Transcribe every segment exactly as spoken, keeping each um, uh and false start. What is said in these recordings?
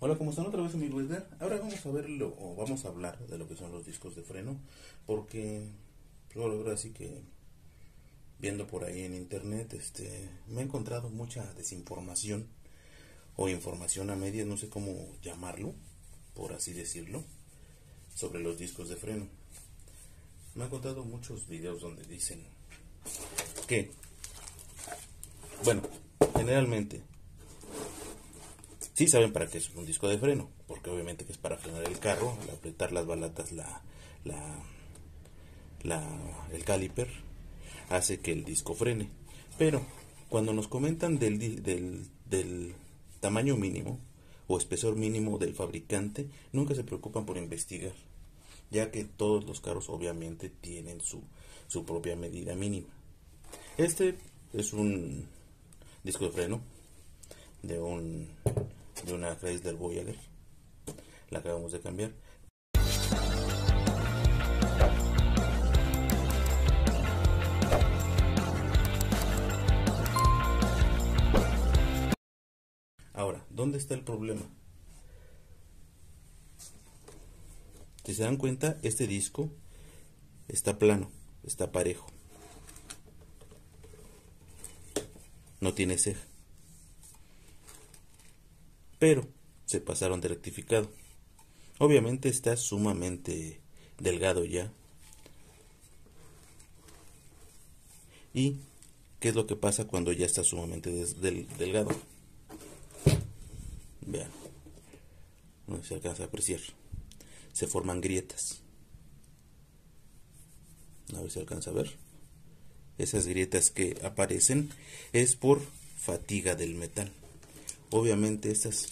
Hola, ¿cómo están? Otra vez amigo Edgar. Ahora vamos a verlo, o vamos a hablar de lo que son los discos de freno, porque yo logro así que viendo por ahí en internet, este, me he encontrado mucha desinformación o información a medias, no sé cómo llamarlo, por así decirlo, sobre los discos de freno. Me he encontrado muchos videos donde dicen que, bueno, generalmente sí saben para qué es un disco de freno, porque obviamente que es para frenar el carro, al apretar las balatas la, la, la, el caliper hace que el disco frene. Pero cuando nos comentan del, del, del tamaño mínimo o espesor mínimo del fabricante, nunca se preocupan por investigar, ya que todos los carros obviamente tienen su, su propia medida mínima. Este es un disco de freno de un de una Chrysler Voyager, la acabamos de cambiar. Ahora, ¿dónde está el problema? Si se dan cuenta, este disco está plano, está parejo, no tiene ceja, pero se pasaron de rectificado. Obviamente está sumamente delgado ya. ¿Y qué es lo que pasa cuando ya está sumamente des del delgado? Vean, no sé si se alcanza a apreciar. Se forman grietas. A ver si alcanza a ver. Esas grietas que aparecen es por fatiga del metal. Obviamente estas,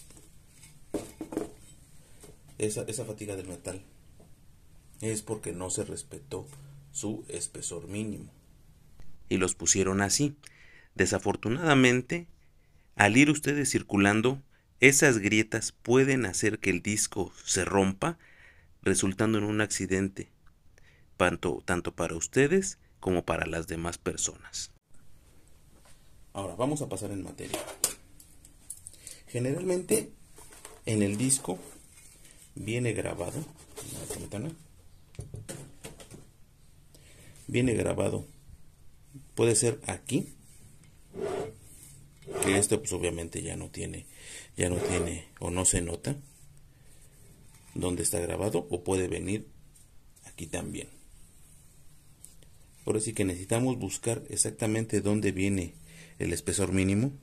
esa, esa fatiga del metal es porque no se respetó su espesor mínimo y los pusieron así. Desafortunadamente, al ir ustedes circulando, esas grietas pueden hacer que el disco se rompa, resultando en un accidente, tanto, tanto para ustedes como para las demás personas. Ahora vamos a pasar en materia. Generalmente en el disco viene grabado, viene grabado, puede ser aquí, que este pues obviamente ya no tiene, ya no tiene o no se nota dónde está grabado, o puede venir aquí también. Por así que necesitamos buscar exactamente dónde viene el espesor mínimo,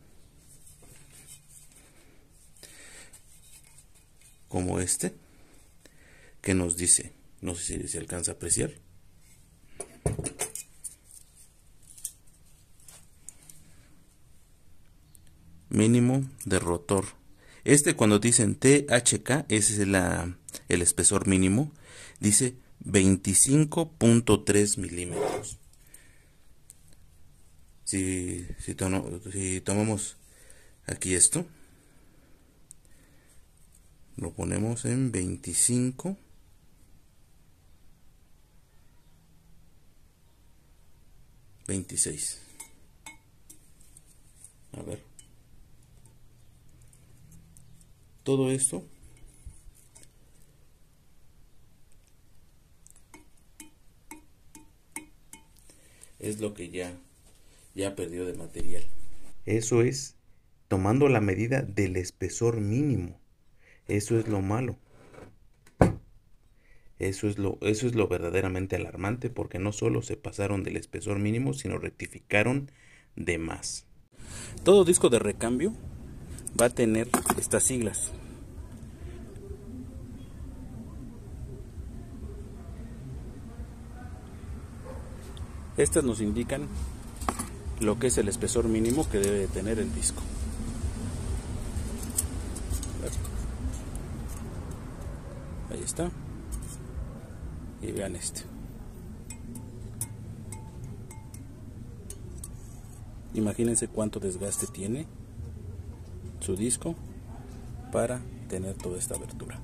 como este, que nos dice, no sé si se alcanza a apreciar, mínimo de rotor. Este, cuando dicen T H K, ese es la, el espesor mínimo, dice veinticinco punto tres milímetros. Si, si, tono, si tomamos aquí esto, lo ponemos en veinticinco, veintiséis. A ver. Todo esto es lo que ya, ya perdió de material. Eso es tomando la medida del espesor mínimo. Eso es lo malo. Eso es lo, eso es lo verdaderamente alarmante, porque no solo se pasaron del espesor mínimo, sino rectificaron de más. Todo disco de recambio va a tener estas siglas. Estas nos indican lo que es el espesor mínimo que debe de tener el disco. Ahí está. Y vean este. Imagínense cuánto desgaste tiene su disco para tener toda esta abertura.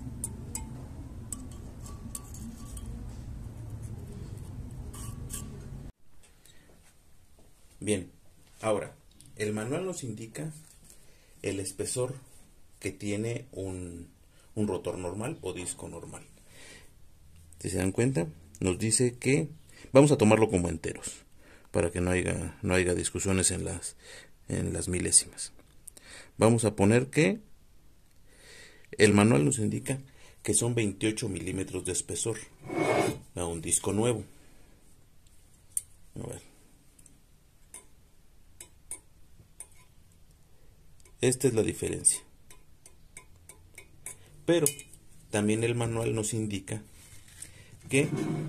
Bien, ahora, el manual nos indica el espesor que tiene un, un rotor normal o disco normal. Si se dan cuenta, nos dice que vamos a tomarlo como enteros para que no haya, no haya discusiones en las, en las milésimas. Vamos a poner que el manual nos indica que son veintiocho milímetros de espesor a un disco nuevo. A ver. Esta es la diferencia. Pero también el manual nos indica que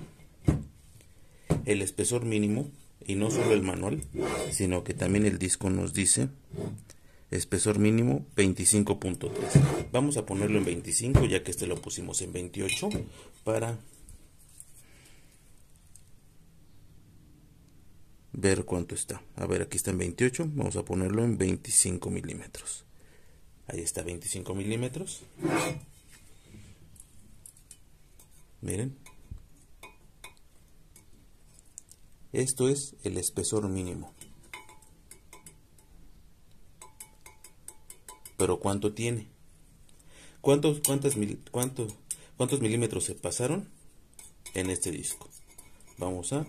el espesor mínimo, y no solo el manual, sino que también el disco nos dice espesor mínimo veinticinco punto tres. Vamos a ponerlo en veinticinco, ya que este lo pusimos en veintiocho para ver cuánto está. A ver, aquí está en veintiocho, vamos a ponerlo en veinticinco milímetros. Ahí está, veinticinco milímetros. Miren, esto es el espesor mínimo. Pero ¿cuánto tiene? ¿Cuántos, cuántas mil, cuántos, cuántos milímetros se pasaron en este disco? Vamos a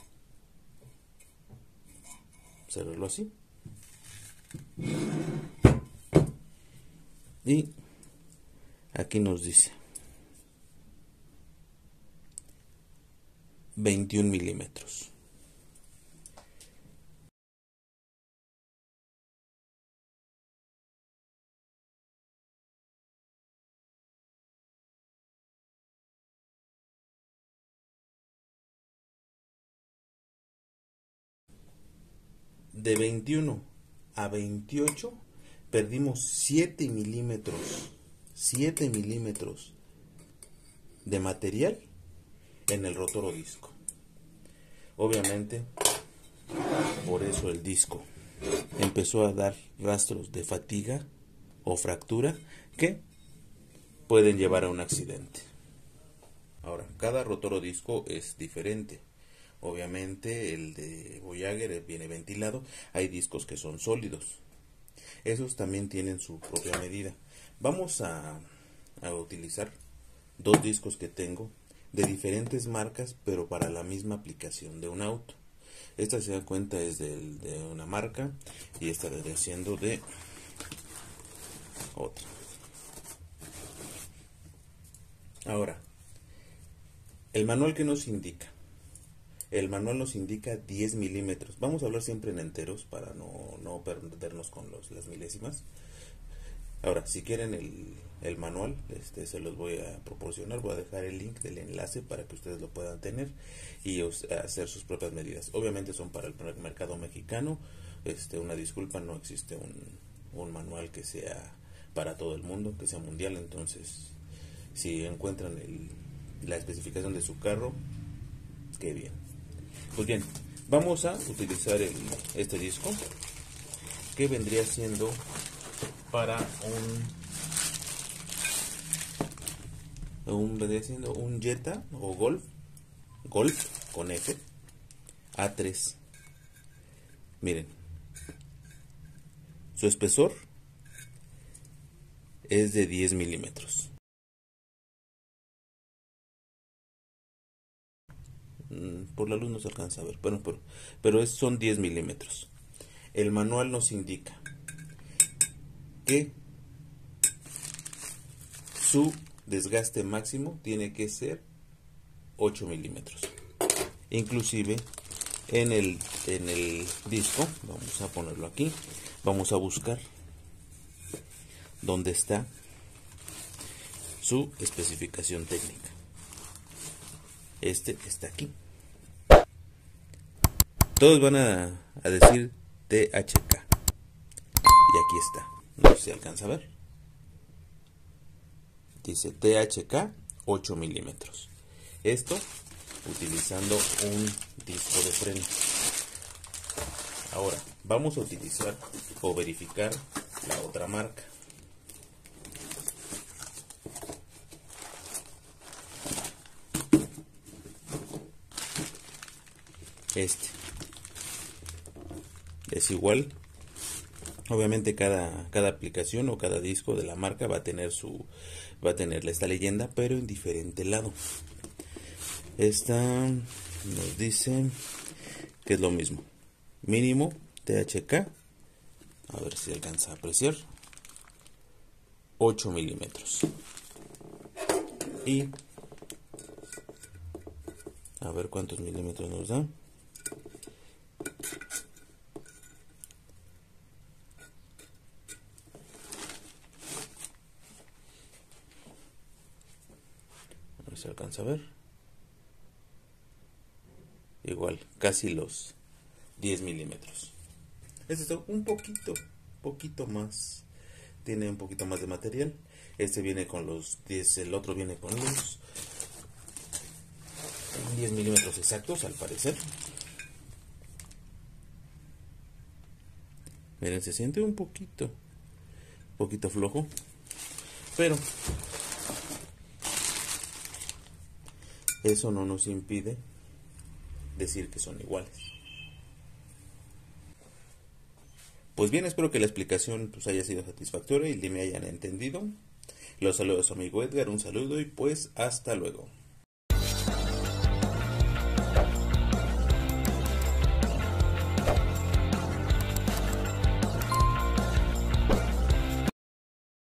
cerrarlo así. Y aquí nos dice veintiún milímetros. De veintiuno a veintiocho perdimos siete milímetros. siete milímetros de material en el rotor o disco. Obviamente, por eso el disco empezó a dar rastros de fatiga o fractura que pueden llevar a un accidente. Ahora, cada rotor o disco es diferente. Obviamente el de Voyager viene ventilado. Hay discos que son sólidos. Esos también tienen su propia medida. Vamos a, a utilizar dos discos que tengo de diferentes marcas, pero para la misma aplicación de un auto. Esta, se da cuenta, es de, de una marca y esta vendría siendo de otra. Ahora, el manual que nos indica. El manual nos indica diez milímetros. Vamos a hablar siempre en enteros para no, no perdernos con los, las milésimas. Ahora, si quieren el, el manual, este, se los voy a proporcionar. Voy a dejar el link del enlace para que ustedes lo puedan tener y os, hacer sus propias medidas. Obviamente son para el mercado mexicano. Este, una disculpa, no existe un, un manual que sea para todo el mundo, que sea mundial. Entonces, si encuentran el, la especificación de su carro, qué bien. Pues bien, vamos a utilizar el, este disco, que vendría siendo para un, un vendría siendo un Jetta o Golf, Golf con F, A tres. Miren, su espesor es de diez milímetros. Por la luz no se alcanza a ver, bueno, pero, pero es, son diez milímetros. El manual nos indica que su desgaste máximo tiene que ser ocho milímetros. Inclusive en el, en el disco, vamos a ponerlo aquí, vamos a buscar dónde está su especificación técnica. Este está aquí. Todos van a, a decir T H K. Y aquí está. No sé si alcanza a ver. Dice T H K ocho milímetros. Esto utilizando un disco de freno. Ahora vamos a utilizar o verificar la otra marca. Este es igual Obviamente cada, cada aplicación o cada disco de la marca va a tener su va a tener esta leyenda, pero en diferente lado. Esta nos dice que es lo mismo. Mínimo T H K, a ver si alcanza a apreciar, ocho milímetros. Y a ver cuántos milímetros nos da. A ver si alcanza a ver. Igual, casi los diez milímetros. Este está un poquito, poquito más. Tiene un poquito más de material. Este viene con los diez, el otro viene con los diez milímetros exactos, al parecer. Miren, se siente un poquito, un poquito flojo, pero eso no nos impide decir que son iguales. Pues bien, espero que la explicación pues, haya sido satisfactoria y me hayan entendido. Los saludos a su amigo Edgar, un saludo y pues hasta luego.